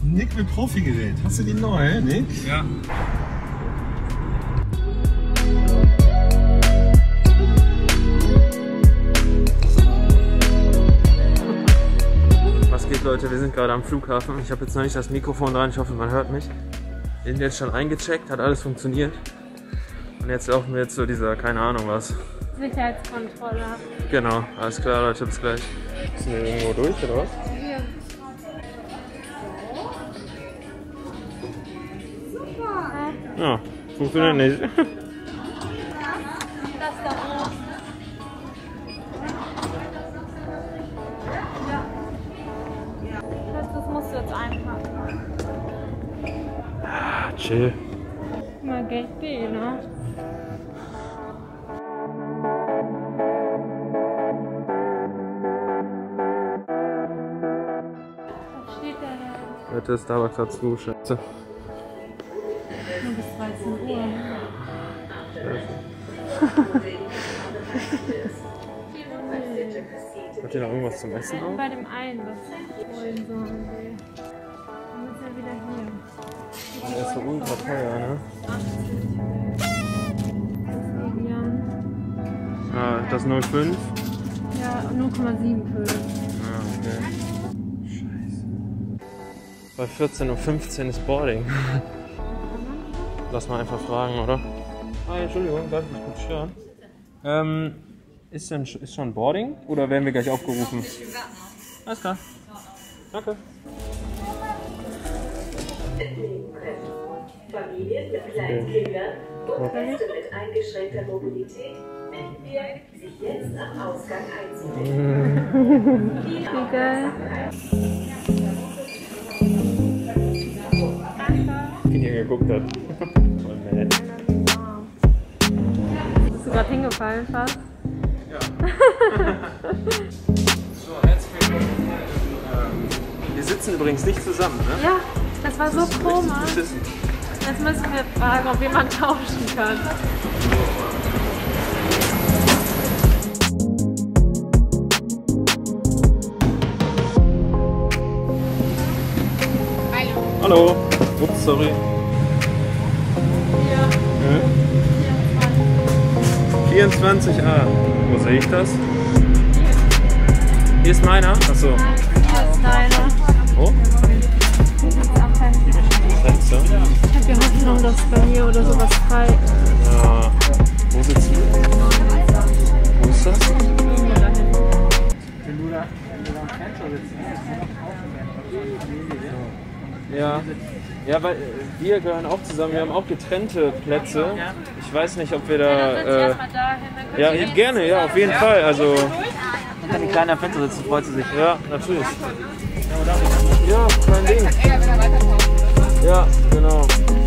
Nick mit Profi-Gerät. Hast du die neu, Nick? Ja. Was geht, Leute? Wir sind gerade am Flughafen. Ich habe jetzt noch nicht das Mikrofon dran. Ich hoffe, man hört mich. Wir sind jetzt schon eingecheckt, hat alles funktioniert. Und jetzt laufen wir zu dieser, keine Ahnung was. Sicherheitskontrolle. Genau, alles klar, Leute, bis gleich. Müssen wir irgendwo durch, oder was? Hier. Ja, funktioniert nicht. Das da oben. Das musst du jetzt einpacken. Ah, chill. Mal Geld B, ne? Was steht da denn? Leute, Starbucks hat zu, Schätze. Nur bis 13 Uhr. Habt ihr noch irgendwas zum Essen auch? Bei dem einen, was holen sollen will. Dann ist er wieder hier. Der ist so ultra teuer, ne? 80. Das Evian. Ah, das 0,5? Ja, 0,75. Ah, okay. Scheiße. Bei 14:15 Uhr ist Boarding. Lass mal einfach fragen, oder? Ah, Entschuldigung, darf ich mich kurz stören? Ist schon Boarding oder werden wir gleich aufgerufen? Alles klar. Danke. Familien mit kleinen Kindern und Gäste mit eingeschränkter Mobilität bitten wir, sich jetzt am Ausgang einzufinden. Wie geil. Wie ihr geguckt hat. Voll nett. Bist du gerade hingefallen fast? Ja. So, herzlich willkommen. Wir sitzen übrigens nicht zusammen, ne? Ja, das war so komisch. Beschissen. Jetzt müssen wir fragen, ob jemand tauschen kann. Hallo. Ups, sorry. Hier. 24a. Wo sehe ich das? Hier ist meiner. Achso. Hier ist deiner. Oh. Am Fenster. Fenster. Ich habe die Hoffnung, dass bei mir oder sowas frei ist. Ja. Wo sitzt du? Wo ist das? Irgendwo dahin. Wenn du da am Fenster sitzt, Ja. Ja, weil wir gehören auch zusammen. Wir haben auch getrennte Plätze. Ich weiß nicht, ob wir Dann sind sie da. erstmal dahin. Dann Ja, können sie gerne, ja, auf jeden Fall. Also. und wenn die Kleine am Fenster sitzt, freut sie sich. Ja, natürlich. Ja, kein Ding. Ja, genau.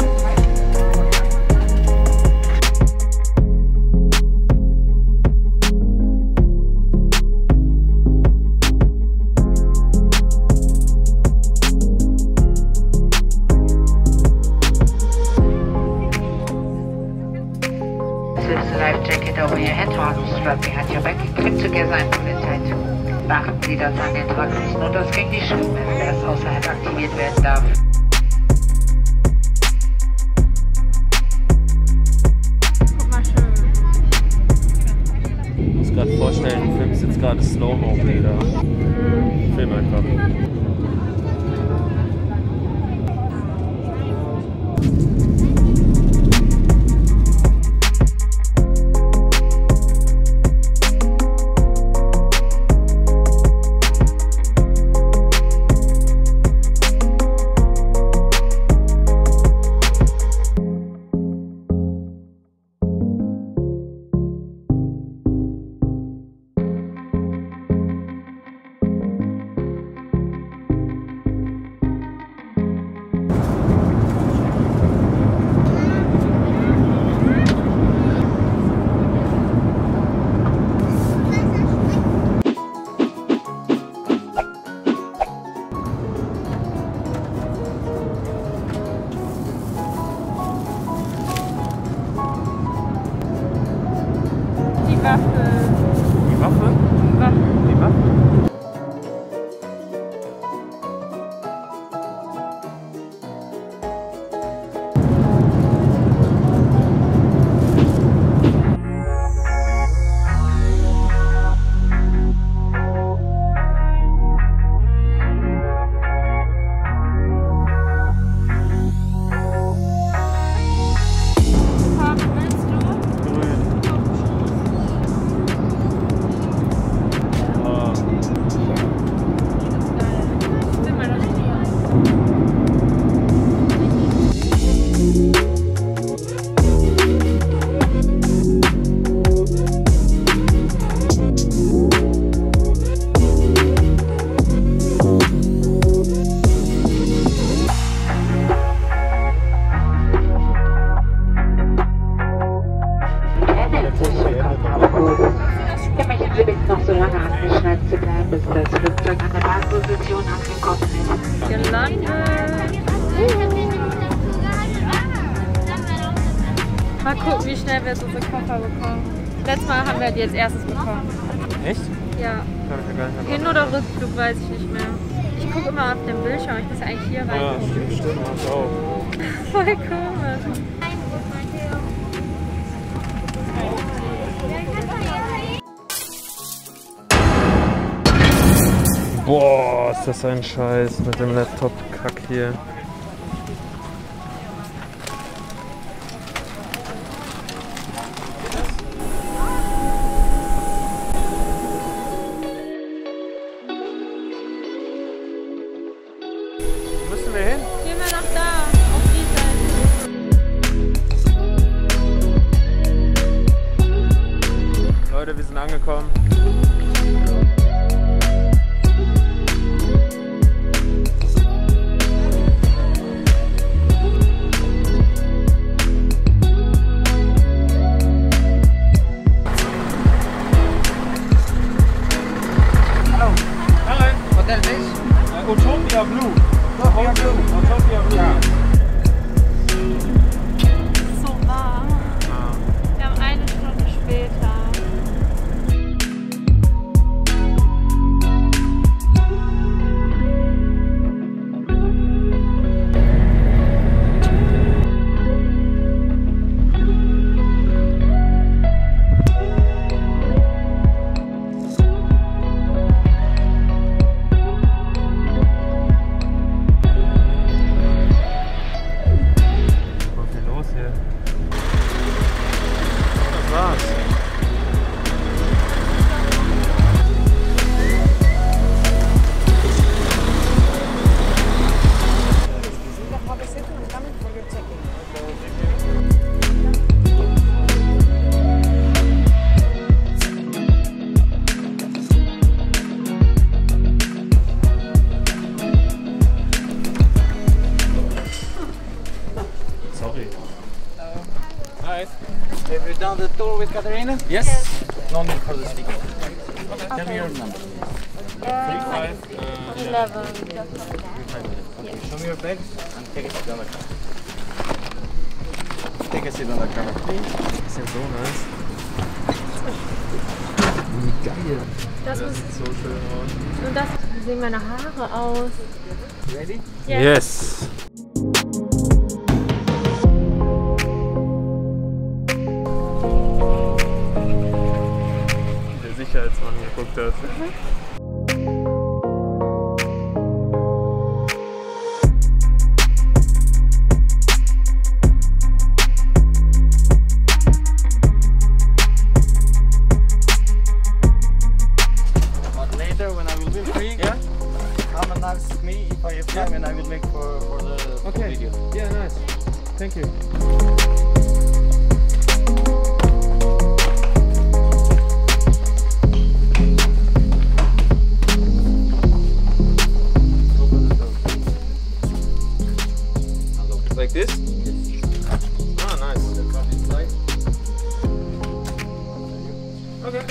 Life jacket over your head, arms strap behind your back, clip together and pull it tight. Beachten Sie, dass an den Tragflächen nur das gegen die Schuhe ist, der erst außerhalb aktiviert werden darf. Guck mal schön. Ich muss gerade vorstellen, du filmst jetzt gerade Slow-Mo-Bilder. Film einfach. bis das Flugzeug an der Bahnposition angekommen ist. Gelandet. Mal gucken, wie schnell wir jetzt unsere Koffer bekommen. Letztes Mal haben wir die als erstes bekommen. Echt? Ja. Kann ich ja gar nicht mehr Hin- oder Rückflug, weiß ich nicht mehr. Ich gucke immer auf den Bildschirm, ich muss ja eigentlich hier rein. Ja, stimmt, mach ich auch. Voll komisch. Boah, ist das ein Scheiß mit dem Laptop-Kack hier. Wo müssen wir hin? Gehen wir nach da, auf die Seite. Leute, wir sind angekommen. Utopia Blue. Utopia Blue. So warm. Wir haben eine Stunde später. Have you done the tour with Katarina? Yes. No need for the sticker. Tell me your number. 11. Show me your bags and take a seat on the car. Take a seat on the car, please. Ist ja so nice. Wie geil. Das Das sieht so schön aus. Und das wie sehen meine Haare aus. Ready? Yes. Der Sicherheitsmann geguckt hat. But later when I will be free, come and ask me if I have time and I will make for the video. Yeah, nice. Thank you. Like this? Ah, nice. Okay.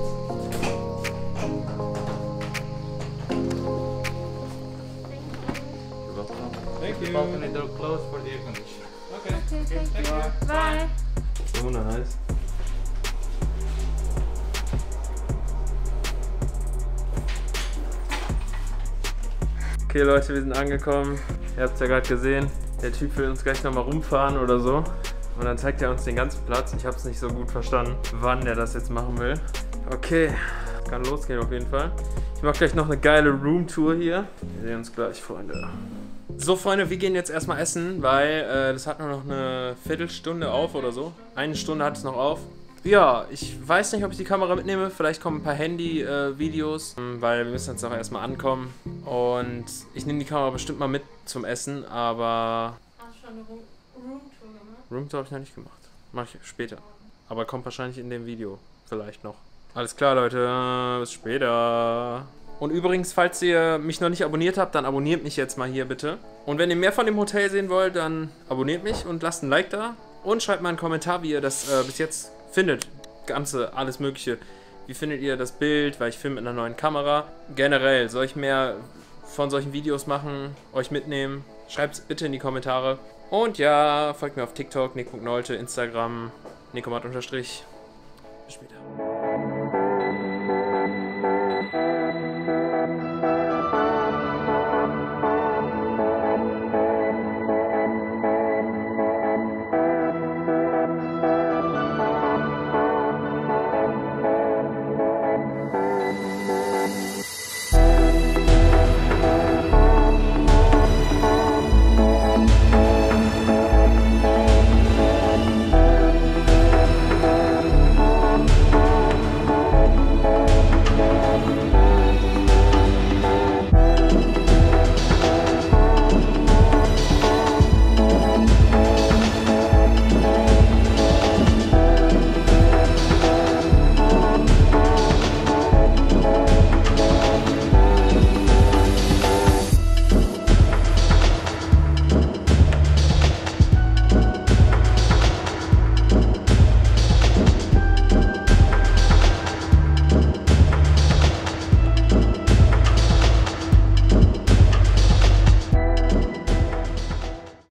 Thank you. Balcony door closed for the air conditioner. Okay. Thank you. Bye. So nice. Okay Leute, wir sind angekommen. Ihr habt es ja gerade gesehen. Der Typ will uns gleich nochmal rumfahren oder so. Und dann zeigt er uns den ganzen Platz. Ich habe es nicht so gut verstanden, wann der das jetzt machen will. Okay, kann losgehen auf jeden Fall. Ich mache gleich noch eine geile Roomtour hier. Wir sehen uns gleich, Freunde. So Freunde, wir gehen jetzt erstmal essen, weil das hat nur noch eine Viertelstunde auf oder so. Eine Stunde hat es noch auf. Ja, ich weiß nicht, ob ich die Kamera mitnehme. Vielleicht kommen ein paar Handy-Videos, weil wir müssen jetzt auch erstmal ankommen. Und ich nehme die Kamera bestimmt mal mit zum Essen, aber... Hast du schon eine Roomtour gemacht? Roomtour habe ich noch nicht gemacht. Mache ich später. Aber kommt wahrscheinlich in dem Video. Vielleicht noch. Alles klar, Leute. Bis später. Und übrigens, falls ihr mich noch nicht abonniert habt, dann abonniert mich jetzt mal hier bitte. Und wenn ihr mehr von dem Hotel sehen wollt, dann abonniert mich und lasst ein Like da. Und schreibt mal einen Kommentar, wie ihr das bis jetzt findet. Ganze, alles Mögliche. Wie findet ihr das Bild? Weil ich filme mit einer neuen Kamera. Generell, soll ich mehr von solchen Videos machen? Euch mitnehmen? Schreibt es bitte in die Kommentare. Und ja, folgt mir auf TikTok, nick.nolte, Instagram, nicomat_. Bis später.